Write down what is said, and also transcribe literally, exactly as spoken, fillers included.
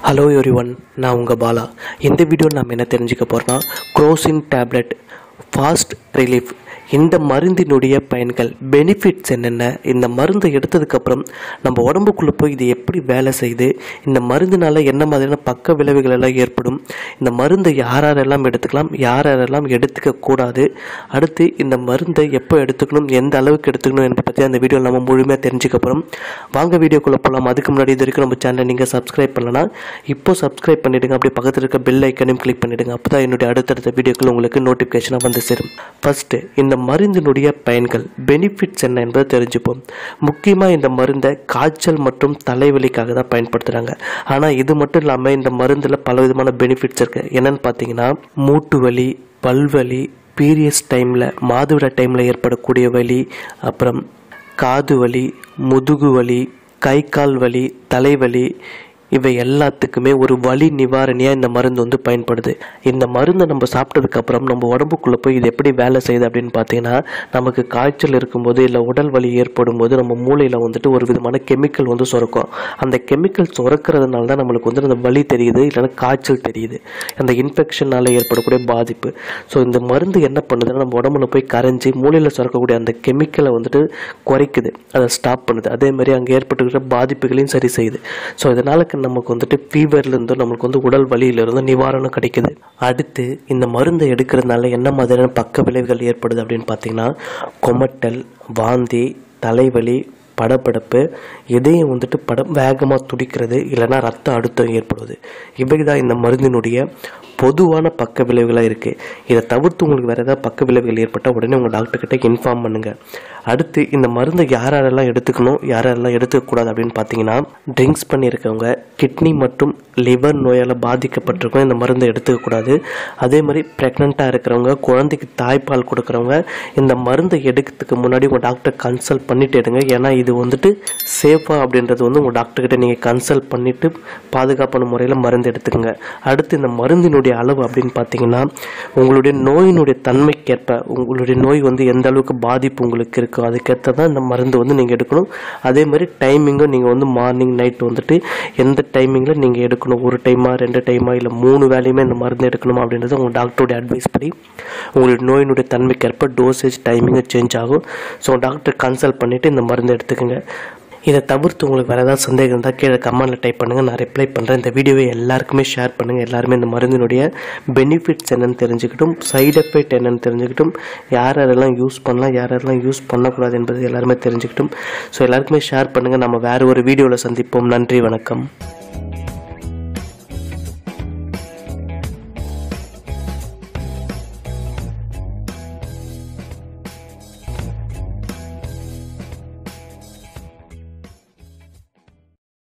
Hello everyone, நான் உங்கள் பாலா. இந்த வீடியோ நம்ம என்ன தெரிஞ்சுக்க போகிறோம்னா, குரோசின் டேப்லெட் ஃபாஸ்ட் ரிலீஃப் இந்த மருந்தினுடைய பயன்கள், பெனிஃபிட்ஸ் என்னென்ன, இந்த மருந்தை எடுத்ததுக்கப்புறம் நம்ம உடம்புக்குள்ளே போய் இது எப்படி வேலை செய்யுது, இந்த மருந்தினால என்ன மாதிரியான பக்க விளைவுகள் எல்லாம் ஏற்படும், இந்த மருந்தை யாரெல்லாம் எடுத்துக்கலாம், யாரெல்லாம் எடுத்துக்க கூடாது, அடுத்து இந்த மருந்தை எப்போ எடுத்துக்கணும், எந்த அளவுக்கு எடுத்துக்கணும் என்பதை பற்றி அந்த வீடியோவில் நம்ம முழுமையாக தெரிஞ்சுக்க போகிறோம். வாங்க வீடியோக்குள்ளே போகலாம். அதுக்கு முன்னாடி இது வரைக்கும் நம்ம சேனலை நீங்கள் சப்ஸ்கிரைப் பண்ணலன்னா இப்போ சப்ஸ்கிரைப் பண்ணிவிடுங்க. அப்படியே பக்கத்தில் இருக்க பெல் ஐக்கனையும் கிளிக் பண்ணிவிடுங்க. அப்போ தான் என்னுடைய அடுத்தடுத்த வீடியோக்கள் உங்களுக்கு நோட்டிஃபிகேஷனாக வந்து சேரும். ஃபஸ்ட்டு இந்த மருந்தினுடைய பயன்கள், பெனிஃபிட்ஸ் என்ன என்பதை தெரிஞ்சுப்போம். முக்கியமாக இந்த மருந்தை காய்ச்சல் மற்றும் தலைவலிக்காக தான் பயன்படுத்துகிறாங்க. ஆனால் இது மட்டும் இல்லாமல் இந்த மருந்தில் பல விதமான பெனிஃபிட்ஸ் இருக்குது. என்னென்னு பார்த்தீங்கன்னா, மூட்டு வலி, பல்வலி, பீரியட்ஸ் டைமில், மாதவிட டைமில் ஏற்படக்கூடிய வலி, அப்புறம் காது வலி, முதுகு வலி, கை கால் வலி, தலைவலி, இவை எல்லாத்துக்குமே ஒரு வலி நிவாரணியாக இந்த மருந்து வந்து பயன்படுது. இந்த மருந்தை நம்ம சாப்பிட்டதுக்கப்புறம் நம்ம உடம்புக்குள்ளே போய் இது எப்படி வேலை செய்யுது அப்படின்னு பார்த்தீங்கன்னா, நமக்கு காய்ச்சல் இருக்கும்போது இல்லை உடல் வலி ஏற்படும் போது நம்ம மூளையில் வந்துட்டு ஒரு விதமான கெமிக்கல் வந்து சுரக்கும். அந்த கெமிக்கல் சுரக்கிறதுனால தான் நம்மளுக்கு வந்து அந்த வலி தெரியுது, இல்லைன்னா காய்ச்சல் தெரியுது, அந்த இன்ஃபெக்ஷனால் ஏற்படக்கூடிய பாதிப்பு. ஸோ இந்த மருந்து என்ன பண்ணுதுன்னா, நம்ம உடம்புல போய் கரைஞ்சி மூளையில் சுரக்கக்கூடிய அந்த கெமிக்கலை வந்துட்டு குறைக்குது, அதை ஸ்டாப் பண்ணுது. அதே மாதிரி அங்கே ஏற்பட்டுக்கிற பாதிப்புகளையும் சரி செய்யுது. ஸோ இதனால் நமக்கு வந்துட்டு ஃபீவர்லேருந்து, நமக்கு வந்து உடல் வலியிலிருந்து நிவாரணம் கிடைக்குது. அடுத்து இந்த மருந்தை எடுக்கிறதுனால என்ன மாதிரியான பக்க விளைவுகள் ஏற்படுது அப்படின்னு பார்த்தீங்கன்னா, கொமட்டல், வாந்தி, தலைவலி, படபடப்பு, இதயம் வந்துட்டு படம் வேகமாக துடிக்கிறது, இல்லைன்னா ரத்த அழுத்தம் ஏற்படுவது. இவை தான் இந்த மருந்தினுடைய பொதுவான பக்க விளைவுகளாக இருக்குது. இதை தவிர்த்து உங்களுக்கு வேறு ஏதாவது பக்க விளைவுகள் ஏற்பட்டால் உடனே உங்கள் டாக்டர்கிட்ட இன்ஃபார்ம் பண்ணுங்கள். அடுத்து இந்த மருந்தை யாரெல்லாம் எடுத்துக்கணும், யாரெல்லாம் எடுத்துக்கக்கூடாது அப்படின்னு பார்த்தீங்கன்னா, ட்ரிங்க்ஸ் பண்ணியிருக்கவங்க, கிட்னி மற்றும் லிவர் நோயால் பாதிக்கப்பட்டிருக்கவங்க இந்த மருந்தை எடுத்துக்கக்கூடாது. அதே மாதிரி ப்ரெக்னெண்ட்டாக இருக்கிறவங்க, குழந்தைக்கு தாய்ப்பால் கொடுக்குறவங்க இந்த மருந்தை எடுக்கிறதுக்கு முன்னாடி உங்கள் டாக்டர் கன்சல்ட் பண்ணிட்டு எடுங்க. ஏன்னா இது வந்துட்டு சேஃபாக அப்படின்றது வந்து உங்கள் டாக்டர்கிட்ட நீங்கள் கன்சல்ட் பண்ணிவிட்டு பாதுகாப்பான முறையில் மருந்து எடுத்துக்கோங்க. அடுத்து இந்த மருந்தினுடைய அளவு அப்படின்னு பார்த்தீங்கன்னா, உங்களுடைய நோயினுடைய தன்மைக்கேற்ப, உங்களுடைய நோய் வந்து எந்த அளவுக்கு பாதிப்பு உங்களுக்கு இருக்கோ அதுக்கேற்ற தான் இந்த மருந்து வந்து நீங்கள் எடுக்கணும். அதே மாதிரி டைமிங்கும் நீங்கள் வந்து மார்னிங் நைட் வந்துட்டு எந்த டைமிங்கில் நீங்கள் எடுக்கணும், ஒரு டைமா ரெண்டு டைமா இல்லை மூணு வேலையுமே இந்த மருந்து எடுக்கணுமா அப்படின்றது உங்கள் டாக்டருடைய அட்வைஸ் படி உங்களுடைய நோயினுடைய தன்மைக்கேற்ப டோசேஜ் டைமிங்கு சேஞ்ச் ஆகும். ஸோ டாக்டர் கன்சல்ட் பண்ணிவிட்டு இந்த மருந்து எடுத்துக்கோங்க. இதை தவிர்த்து உங்களுக்கு வேறு ஏதாவது சந்தேகம் இருந்தால் கீழே கமெண்ட்டில் டைப் பண்ணுங்கள், நான் ரிப்ளை பண்ணுறேன். இந்த வீடியோவை எல்லாருக்குமே ஷேர் பண்ணுங்கள். எல்லாருமே இந்த மருந்தினுடைய பெனிஃபிட்ஸ் என்னென்னு தெரிஞ்சுக்கிட்டும், சைடு எஃபெக்ட் என்னென்னு தெரிஞ்சுக்கிட்டும், யார் யாரெல்லாம் யூஸ் பண்ணலாம், யார் யாரெல்லாம் யூஸ் பண்ணக்கூடாது என்பது எல்லாருமே தெரிஞ்சுக்கிட்டும். ஸோ எல்லாருக்குமே ஷேர் பண்ணுங்கள். நம்ம வேறு ஒரு வீடியோவில் சந்திப்போம். நன்றி, வணக்கம்.